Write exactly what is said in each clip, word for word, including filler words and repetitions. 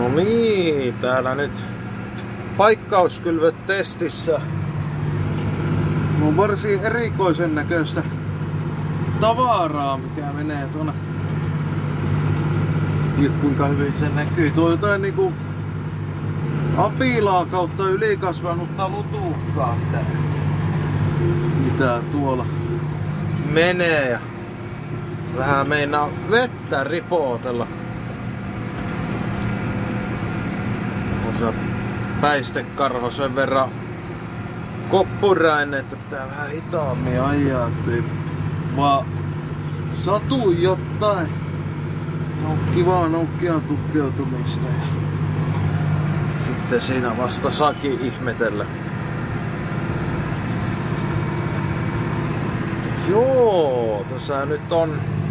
No niin, täällä nyt paikkauskylvöt testissä. On varsin erikoisen näköistä tavaraa, mikä menee tuonne. Kuinka hyvin se näkyy. Tuo jotain niinku apilaa kautta ylikasvanutta lutuhkaa. Mitä tuolla menee ja vähän meinaa vettä ripootella. On se päistekarho sen verran koppurainen, että tää vähän hitaammin ajaa, ettei vaan satu jotain. On kivaa noukkia tukkeutumista. Ja sitten siinä vasta saakin ihmetellä. Joo, tässä nyt on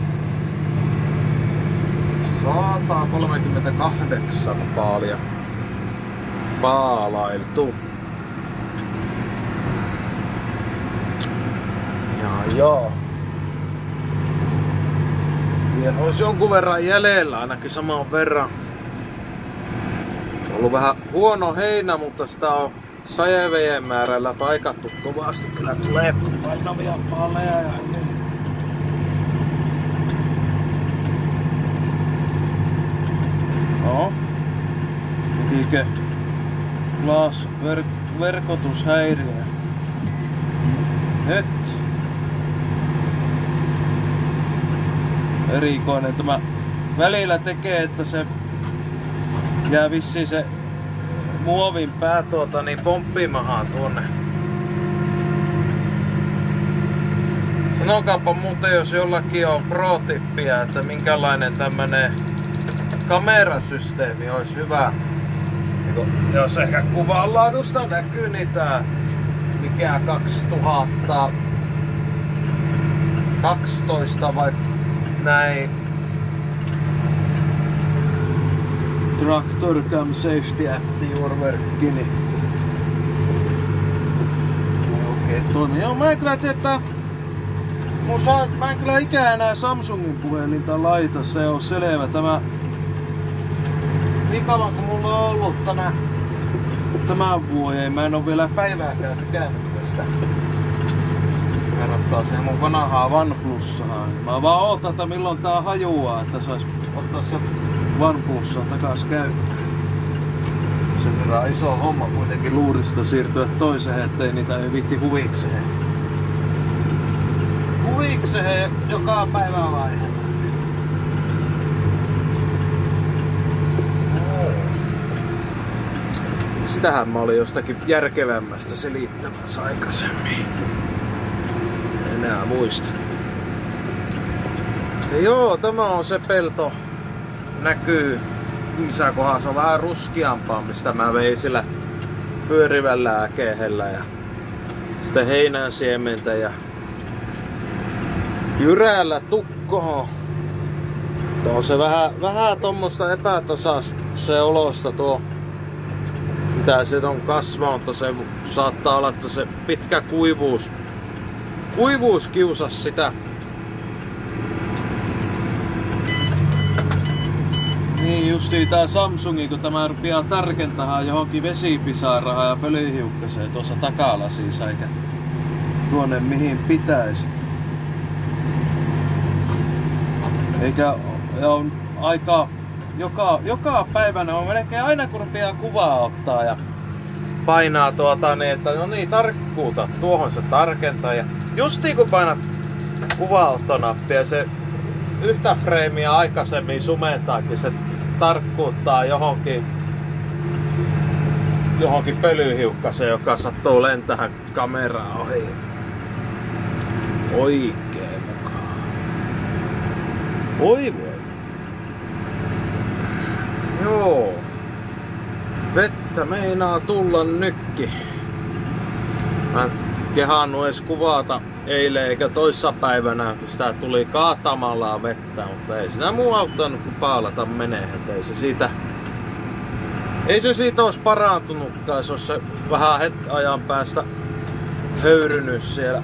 sata kolmekymmentäkahdeksan paalia paalailtu. Ja joo. Vielä olisi jonkun verran jäljellä, ainakin saman verran. On ollut vähän huono heinä, mutta sitä on sajeveden määrällä paikattu kovasti. Kyllä tulee painavia paaleja ja niin. No. Tekikö Flash ver verkotushäiriö? Nyt. Erikoinen tämä välillä tekee, että se jää vissiin se muovin pää tuota niin pomppimahaan tuonne. Sanokaapa muuten, jos jollakin on pro-tippiä, että minkälainen tämmönen kamerasysteemi olisi hyvä. Jos ehkä kuvan laadusta näkyy, niin tää mikä kaksituhattakaksitoista vai näin. Tractor Cam Safety App juurverkki, niin okei, toimii. Joo, mä en kyllä tiedä, että mun saa, mä en kyllä ikään enää Samsungin puhelinta laita, se on selvä. Tämä niin kauan kun mulla on ollut tämä tämän vuoden, mä en oo vielä päivääkään tykännyt tästä. Verrattaa siihen mun vanhaa OnePlusaan. Mä vaan ootan, että milloin tää hajuaa, että sais ottaa se OnePlusan takas käyttöön. Sen verran iso homma kuitenkin luurista siirtyä toiseen, ettei niitä ei vihti huvikseen. Huvikseen joka päivä vaihe. Sitähän mä olin jostakin järkevämmästä selittämässä aikaisemmin. En enää muista. Ja joo, tämä on se pelto. Näkyy, missä kohdassa on vähän ruskeampaa, mistä mä vein sillä pyörivällä äkehellä ja sitten heinän siementä ja jyräällä tukkoon. Tuo on se vähän, vähän tommoista epätasasta se olosta tuo, mitä se on kasvanut, se saattaa olla, että se pitkä kuivuus, kuivuus kiusas sitä. Niin justiin tää Samsungi, kun tämä rupeaa tarkentamaan johonkin vesipisarahan ja pölyhiukkaseen tuossa takalasissa, eikä tuonne mihin pitäisi. Eikä on aika joka, joka päivänä on melkein aina kun rupeaa kuvaa ottaa ja painaa tuota niin, että no niin tarkkuutta, tuohon se tarkentaa ja justiin kun painat kuvaottonappia se yhtä freimiä aikaisemmin sumentaakin, se tarkkuuttaa johonkin johonkin pölyhiukkaseen, joka sattuu lentämään kameraa ohi. Oikein mukaan. Oi voi. Joo. Vettä meinaa tulla nykki. Mä en kehannut edes kuvata eilen eikä toissapäivänä, kun sitä tuli kaatamalla vettä, mutta ei siinä muu auttanut kuin paalata menee, ei se siitä ei se siitä olisi parantunutkaan, jos olisi se vähän hetken ajan päästä höyrynyt siellä.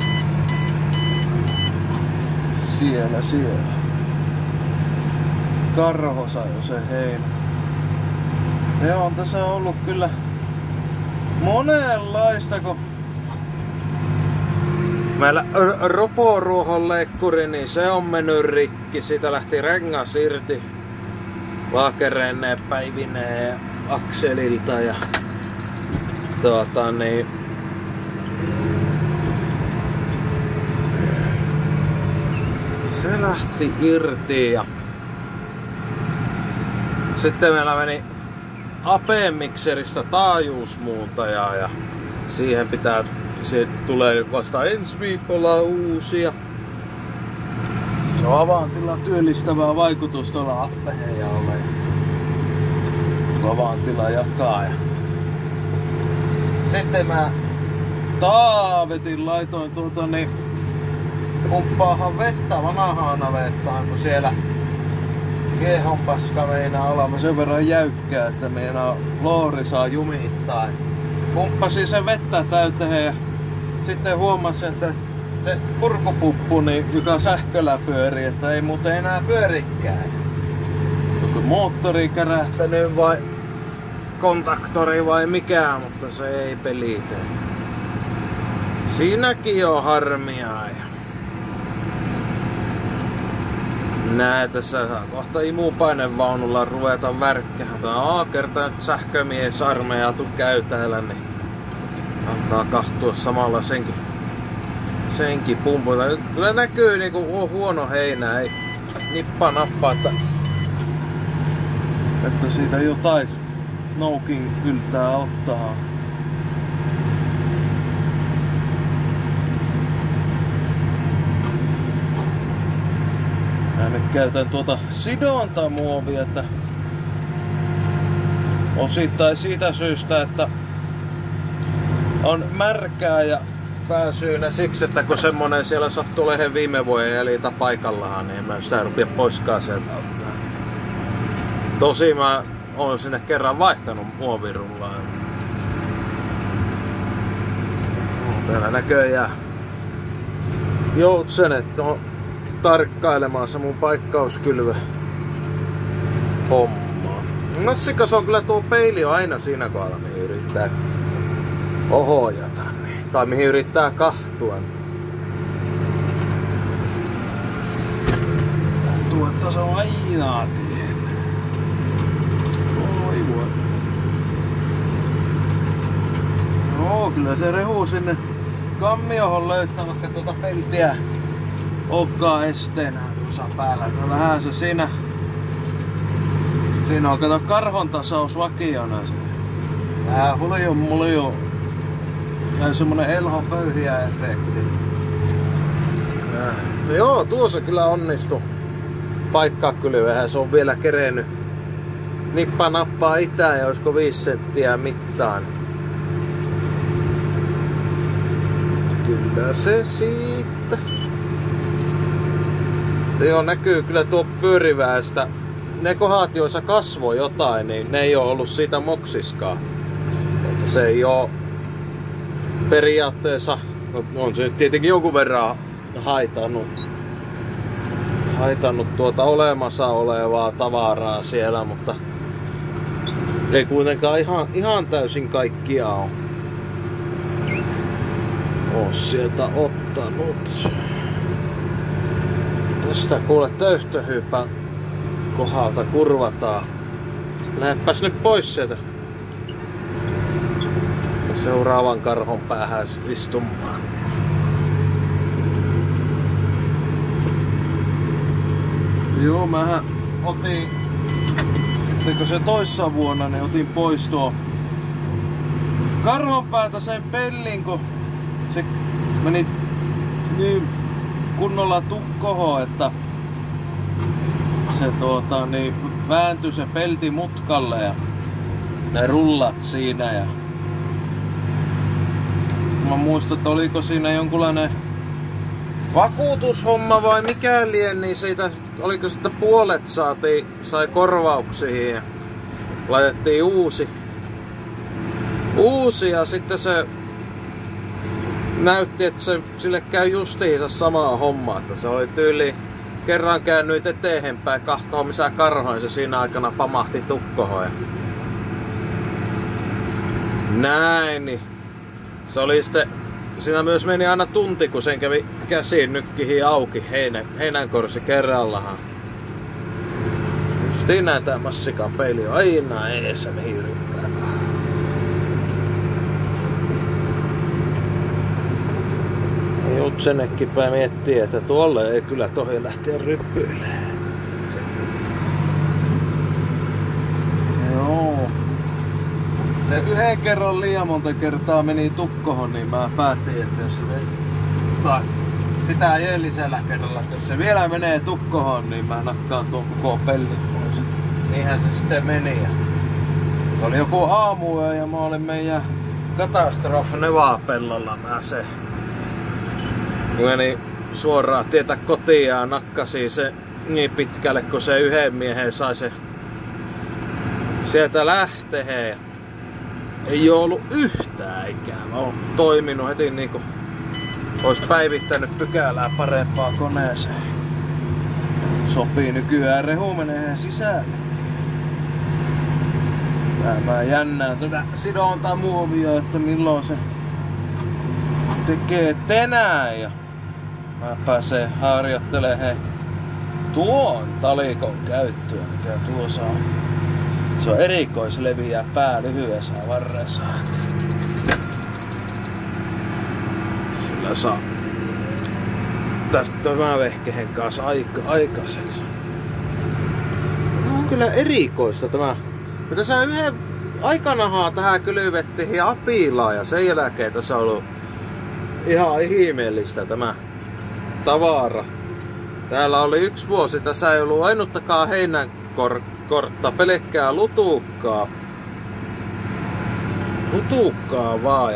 Siellä, siellä. karho sai jo se heinä. Ja on tässä ollut kyllä monenlaista, kun meillä roporuohon leikkuri, niin se on mennyt rikki. Siitä lähti rengas irti laakereineen päivineen ja akselilta ja tuota niin se lähti irti ja sitten meillä meni A P-mikseristä taajuusmuuntaja ja siihen pitää, se tulee vasta ensi viikolla uusia. Se on avaantila työllistävää vaikutusta tuolla appeheijalle ja avaantila jakaa. Ja sitten mä Taavetin laitoin tuota niin pumppaahan vettä vanhaan navettaan, kun siellä Kiehon paska meinaa olla sen verran jäykkää, että meinaa loori saa jumittaa. Pumppasin sen vettä täyteen ja sitten huomasin, että se purkupuppu, niin, joka sähköllä pyörii, että ei muuten enää pyörikään. Onko moottori kärähtänyt vai kontaktori vai mikään, mutta se ei pelitä. Siinäkin on harmia. Nää tässä saa kohta imupainevaunulla ruveta värkkähän. Aa, kertaa nyt sähkömies armeija tuu käy täällä, niin antaa kahtua samalla senkin, senkin pumputa. Kyllä näkyy niinku huono heinä, ei nippa nappa, että, että siitä jotain noukin yltää ottaa. Mä nyt käytän tuota sidontamuovia, että osittain siitä syystä, että on märkää ja pääsyynä siksi, että kun semmonen siellä sattuu lehen viime vuoden jäljiltä paikallahan, niin mä en sitä rupia poiskaan sieltä ottaa. Tosi mä oon sinne kerran vaihtanut muovirullaan. Täällä näköjään joutsenet on tarkkailemaan se mun paikkauskylvö hommaa. Nassikas on kyllä tuo peili on aina siinä kohdalla, mihin yrittää ohojata. Niin. Tai mihin yrittää kahtua. Tuota se on aina tien. Oi voi. Joo, kyllä se rehu sinne kammiohon löytää, vaikka tuota peltiä olekaan esteenä tuossa päällä. No vähän se siinä. Siinä on kato karhon tasaus vakiona. Vähän huljun muljun. Ja semmonen elhon pöyhiä efekti. No joo, tuossa kyllä onnistu paikkaa kylvää. Se on vielä kerennyt nippa nappaa itään ja olisiko viisi senttiä mittaan. Kyllä se siitä. Joo, näkyy kyllä tuo pyöriväästä. Ne kohdat, joissa kasvoi jotain, niin ne ei ole ollut siitä moksiskaan. Mutta se ei ole periaatteessa, no on se tietenkin jonkun verran haitannut, haitannut tuota olemassa olevaa tavaraa siellä, mutta ei kuitenkaan ihan, ihan täysin kaikkia ole, ole sieltä ottanut. Tästä kuule töyhtöhypän kohdalta kurvataan. Lähdepäs nyt pois sieltä. Seuraavan karhon päähän istumaan. Joo, mähän otin, otinko se toissa vuonna, niin otin pois tuo karhon päältä sen pellin, kun se meni niin kunnolla tukkoon, että se tuota niin vääntyi se pelti mutkalle ja ne rullat siinä ja mä muistan, että oliko siinä jonkunlainen vakuutushomma vai mikä lien, niin siitä oliko sitten puolet saatiin, sai korvauksiin ja laitettiin uusi. Uusi ja sitten se näytti, että se, sille käy justiinsa samaa hommaa, että se oli tyyli kerran käännyin eteenpäin kahtoo missä karhoin, se siinä aikana pamahti tukkoon. Näin, niin se oli sitten, siinä myös meni aina tunti, kun sen kävi käsiin nykkihin auki heinä, heinänkorsi kerrallahan. Justiin näin tää massikan peili on aina eessä, mihin yrittää. Jutsenekkin päin miettii, että tuolle ei kyllä tohi lähteä ryppyilemään. Joo. Se yhden kerran liian monta kertaa meni tukkohon, niin mä päätin, että jos se meni... Tai sitä edellisellä kerralla, että jos se vielä menee tukkohon, niin mä nakkaan tuon koko pellin pois. Niinhän se sitten meni. Se oli joku aamuyö ja mä olin meidän katastrofi Nevaa-pellolla mä se. Meni suoraan tietä kotiin ja nakkasi se niin pitkälle, kun se yhden miehen sai se sieltä lähteheen. Ei oo ollut yhtään ikävä. On toiminut heti niinku ois päivittänyt pykälää parempaan koneeseen. Sopii nykyään, rehu menee sisälle. Mä jännään tätä sidontamuovia, että milloin se tekee tänään. Ja mä pääsen harjoittelemaan tuon talikon käyttöä, mikä tuossa on. Se on erikoisleviä pää lyhyessä varressa. Sillä saa tästä tämän vehkehen kanssa aika, aikaiseksi. Tämä on kyllä erikoista tämä. Me tässä yhden aikanahan tähän kylvettiin apilaa ja sen jälkeen tässä on ollut ihan ihmeellistä tämä tavara. Täällä oli yksi vuosi, tässä ei ollut ainuttakaan heinänkortta, pelkkää lutuukkaa. Lutuukkaa vaan. Ja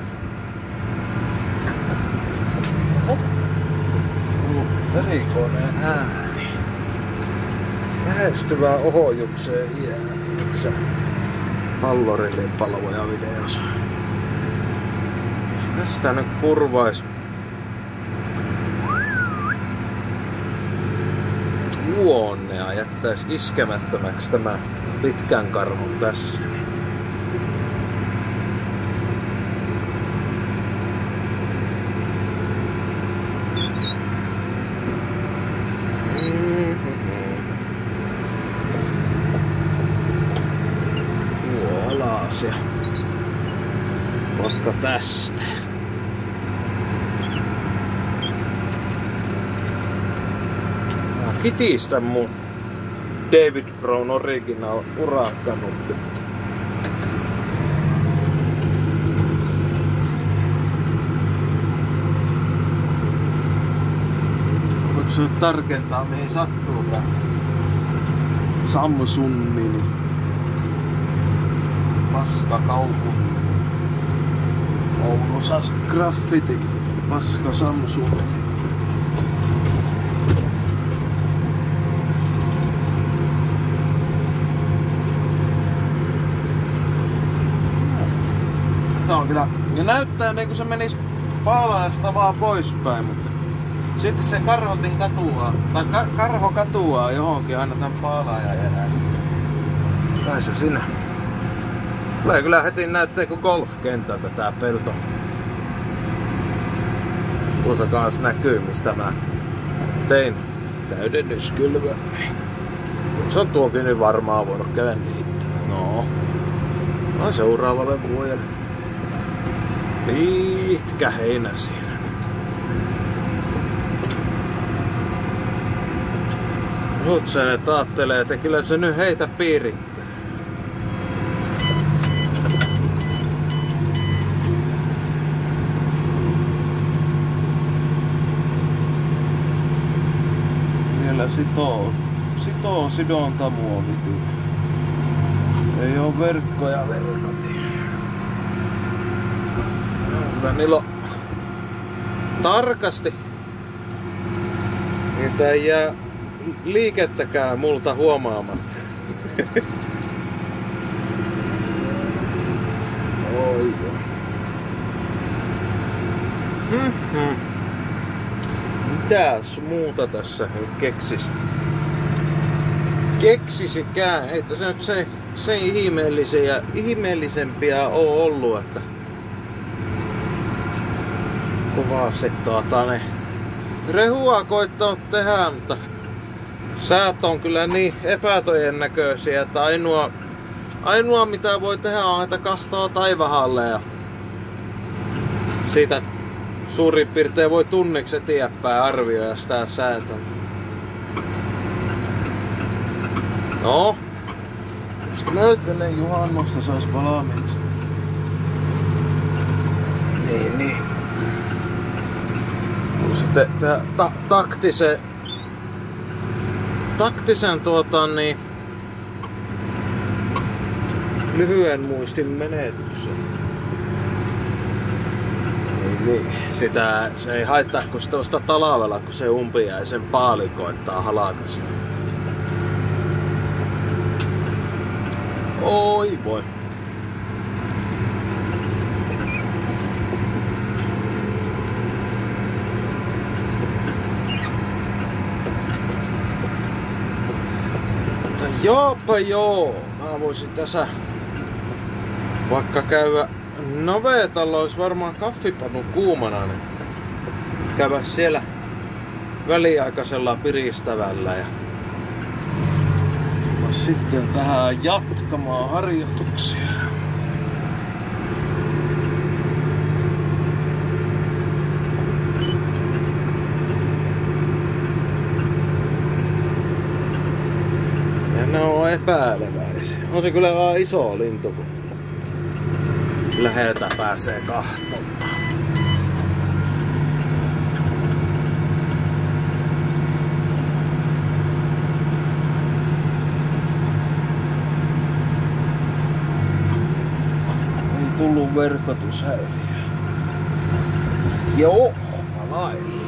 erikoinen ääni. Lähestyvää ohojukseen iäniksä. Pallorille palvoja videossa. Jos tästä nyt kurvais tuonne ja jättäis iskemättömäksi tämä pitkän karhun tässä. Ja vaikka tästä. Mä kitistän mun David Brown Original urakkanuppi. Voitko se tarkentaa mihin sattuu tää Samsung Mini? Paska kaupunki. Oulun graffiti. Paska Samsung. Tää on kyllä. Ja näyttää niinku se menis Paalaista vaan poispäin, mutta sitten se karhotin katuaa. Tai ka karho katuaa johonkin aina tän Paalaajan jälään. Kai se sinne. Tulee kyllä heti näyttää kuin golfkentältä tää pelto. Tuossa kans näkyy mistä mä tein täydennyskylvön. Se on tuokin nyt varmaan voinut käydä niitä. No. No seuraavalle vuodelle. Pitkä heinä siinä. Mut sen et aattelee, että kyllä se nyt heitä piirittää. Sitoo, sitoo sidontamuoviti. Ei oo verkkoja verkoti. Kyllä niillä on tarkasti. Niitä ei jää liikettäkään multa huomaamatta. Oi joo. Mm-hmm. mitäs muuta tässä keksis? Keksisikään, ei tässä nyt se, se ihmeellisiä, ihmeellisempiä oo ollut, että kovasti tuota ne rehua koittanut tehdä, mutta säät on kyllä niin epätodennäköisiä, että ainoa, ainoa mitä voi tehdä on, että kahtoo taivahalle ja siitä suurin piirtein voi tunniksi eteenpäin arvioida sitä säätä. No, jos näyttele juhannosta sais palaamista. Niin, niin. Sitten tehdä ta taktisen, taktisen tuota niin, lyhyen muistin menetyksen. Niin, niin. Sitä se ei haittaa, kun sitä vasta talvella, kun se umpiaisen paali koittaa halakasta. Oi voi. Mutta joopa joo. Mä voisin tässä vaikka käydä navetalla, olisi varmaan kaffipanu kuumana, niin käydä siellä väliaikaisella piristävällä ja sitten tähän jatkamaan harjoituksia. Ja ne on epäileväisiä. On se kyllä vaan iso lintu, kun läheltä pääsee kahtomaan. Tullut verkotushäiriö. Joo, lailla.